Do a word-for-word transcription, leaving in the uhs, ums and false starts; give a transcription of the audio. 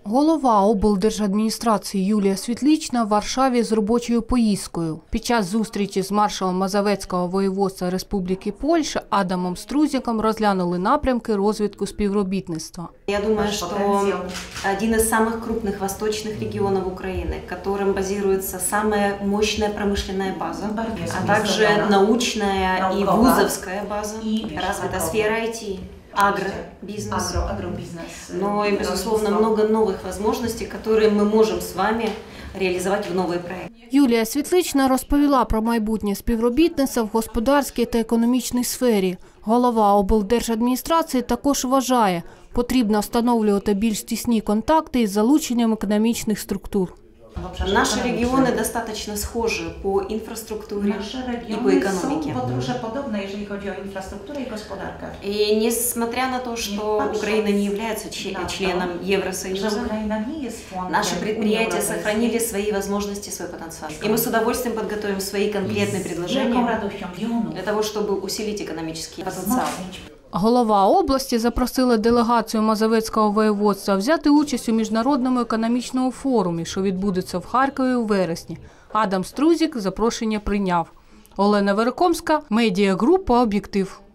Голова облдержадміністрації Юлія Світлична в Варшаві з робочою поїздкою. Під час зустрічі з маршалом Мазовецького воєводства Республіки Польща Адамом Струзіком розглянули напрямки розвитку співробітництва. Я думаю, что один из самых крупных восточных регионов Украины, в котором базируется самая мощная промышленная база, а также научная и вузовская база, развита сфера ай ти. Агробизнес, но и, безусловно, много новых возможностей, которые мы можем с вами реализовать в новый проект. Юлія Світлична розповіла про майбутнє співробітництво в господарській та економічній сфері. Голова облдержадміністрації також вважає, потрібно встановлювати більш тісні контакти із залученням економічних структур. Наши регионы достаточно схожи по инфраструктуре и по экономике. И несмотря на то, что Украина не является членом Евросоюза, наши предприятия сохранили свои возможности, свой потенциал. И мы с удовольствием подготовим свои конкретные предложения для того, чтобы усилить экономический потенциал. Голова області запросила делегацію Мазовецького воєводства взяти участь у міжнародному економічному форумі, що відбудеться в Харкові у вересні. Адам Струзік запрошення прийняв. Олена Верикомська, медіагрупа «Об'єктив».